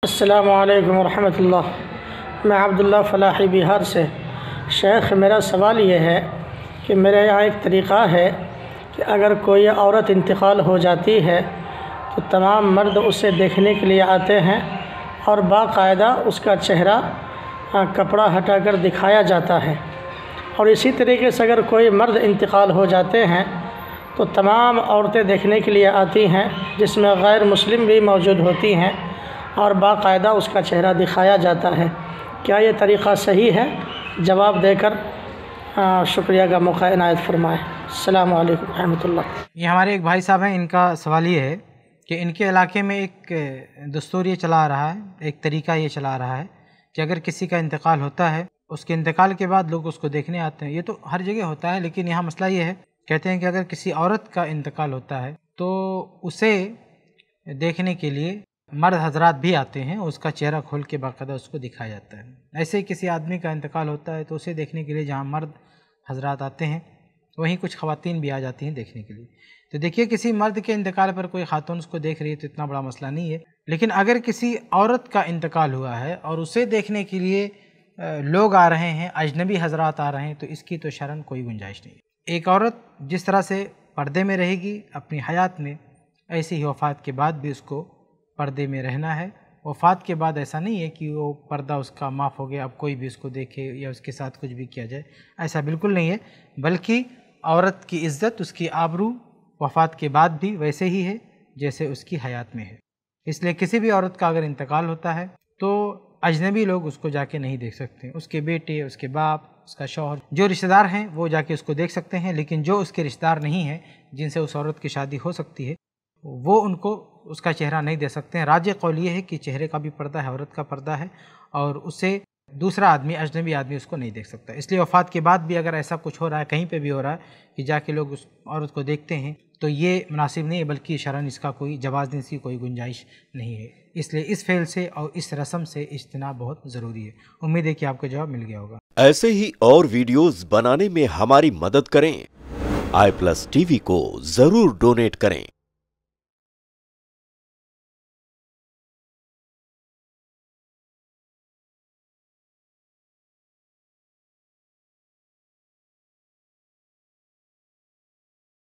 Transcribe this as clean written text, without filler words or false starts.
السلام علیکم ورحمۃ اللہ۔ میں عبداللہ فلاحی بہار سے۔ شیخ، میرا سوال یہ ہے کہ میرے یہاں ایک طریقہ ہے کہ اگر کوئی عورت انتقال ہو جاتی ہے تو تمام مرد اسے دیکھنے کے لیے آتے ہیں اور باقاعدہ اس کا چہرہ کپڑا ہٹا کر دکھایا جاتا ہے، اور اسی طریقے سے اگر کوئی مرد انتقال ہو جاتے ہیں تو تمام عورتیں دیکھنے کے لیے آتی ہیں، جس میں غیر مسلم بھی موجود ہوتی ہیں، اور باقاعدہ اس کا چہرہ دکھایا جاتا ہے۔ کیا یہ طریقہ صحیح ہے؟ جواب دے کر شکریہ کا موقع عنایت فرمائے۔ السلام علیکم ورحمۃ اللہ۔ یہ ہمارے ایک بھائی صاحب ہیں، ان کا سوال یہ ہے کہ ان کے علاقے میں ایک دستور یہ چلا آ رہا ہے، ایک طریقہ یہ چلا آ رہا ہے کہ اگر کسی کا انتقال ہوتا ہے، اس کے انتقال کے بعد لوگ اس کو دیکھنے آتے ہیں۔ یہ تو ہر جگہ ہوتا ہے، لیکن یہاں مسئلہ یہ ہے، کہتے ہیں کہ اگر کسی عورت کا انتقال ہوتا ہے تو اسے دیکھنے کے لیے مرد حضرات بھی آتے ہیں، اس کا چہرہ کھول کے باقاعدہ اس کو دکھایا جاتا ہے۔ ایسے ہی کسی آدمی کا انتقال ہوتا ہے تو اسے دیکھنے کے لیے جہاں مرد حضرات آتے ہیں وہیں کچھ خواتین بھی آ جاتی ہیں دیکھنے کے لیے۔ تو دیکھیے، کسی مرد کے انتقال پر کوئی خاتون اس کو دیکھ رہی ہے تو اتنا بڑا مسئلہ نہیں ہے، لیکن اگر کسی عورت کا انتقال ہوا ہے اور اسے دیکھنے کے لیے لوگ آ رہے ہیں، اجنبی حضرات آ رہے ہیں، تو اس کی تو شرعاً کوئی گنجائش نہیں ہے۔ ایک عورت جس طرح سے پردے میں رہے گی اپنی حیات میں، ایسے ہی وفات کے بعد بھی اس کو پردے میں رہنا ہے۔ وفات کے بعد ایسا نہیں ہے کہ وہ پردہ اس کا معاف ہو گیا، اب کوئی بھی اس کو دیکھے یا اس کے ساتھ کچھ بھی کیا جائے، ایسا بالکل نہیں ہے، بلکہ عورت کی عزت، اس کی آبرو وفات کے بعد بھی ویسے ہی ہے جیسے اس کی حیات میں ہے۔ اس لیے کسی بھی عورت کا اگر انتقال ہوتا ہے تو اجنبی لوگ اس کو جا کے نہیں دیکھ سکتے۔ اس کے بیٹے، اس کے باپ، اس کا شوہر، جو رشتہ دار ہیں وہ جا کے اس کو دیکھ سکتے ہیں، لیکن جو اس کے رشتہ دار نہیں ہیں، جن سے اس عورت کی شادی ہو سکتی ہے، وہ ان کو اس کا چہرہ نہیں دے سکتے ہیں۔ راجح قول یہ ہے کہ چہرے کا بھی پردہ ہے، عورت کا پردہ ہے، اور اسے دوسرا آدمی، اجنبی آدمی اس کو نہیں دیکھ سکتا۔ اس لیے وفات کے بعد بھی اگر ایسا کچھ ہو رہا ہے، کہیں پہ بھی ہو رہا ہے کہ جا کے لوگ اس عورت کو دیکھتے ہیں، تو یہ مناسب نہیں ہے، بلکہ شرعاً اس کا کوئی جواز نہیں، اس کی کوئی گنجائش نہیں ہے۔ اس لیے اس فعل سے اور اس رسم سے اجتناب بہت ضروری ہے۔ امید ہے کہ آپ کو جواب مل گیا ہوگا۔ ایسے ہی اور ویڈیوز بنانے میں ہماری مدد کریں۔ iPlus TV کو ضرور ڈونیٹ کریں۔